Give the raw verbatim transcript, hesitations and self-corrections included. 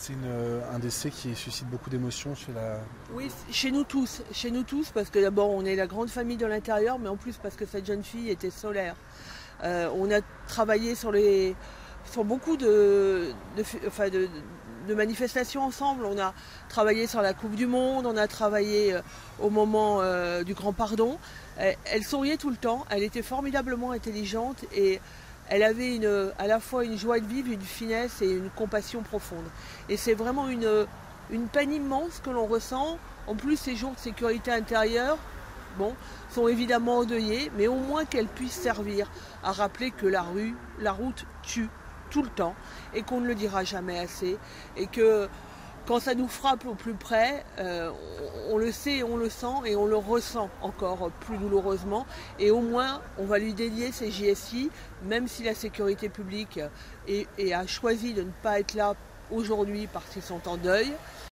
C'est une- un décès qui suscite beaucoup d'émotions chez la... Oui, chez nous tous, chez nous tous, parce que d'abord on est la grande famille de l'intérieur, mais en plus parce que cette jeune fille était solaire. Euh, on a travaillé sur, les, sur beaucoup de, de, enfin de, de manifestations ensemble. On a travaillé sur la Coupe du Monde, on a travaillé euh, au moment euh, du Grand Pardon. Elle, elle souriait tout le temps, elle était formidablement intelligente et elle avait une, à la fois une joie de vivre, une finesse et une compassion profonde. Et c'est vraiment une, une peine immense que l'on ressent. En plus, ces jours de sécurité intérieure, bon, sont évidemment endeuillés, mais au moins qu'elle puisse servir à rappeler que la rue, la route tue tout le temps et qu'on ne le dira jamais assez. Et que quand ça nous frappe au plus près, euh, on, on le sait, on le sent et on le ressent encore plus douloureusement. Et au moins, on va lui dédier ces J S I, même si la sécurité publique est, est, a choisi de ne pas être là aujourd'hui parce qu'ils sont en deuil.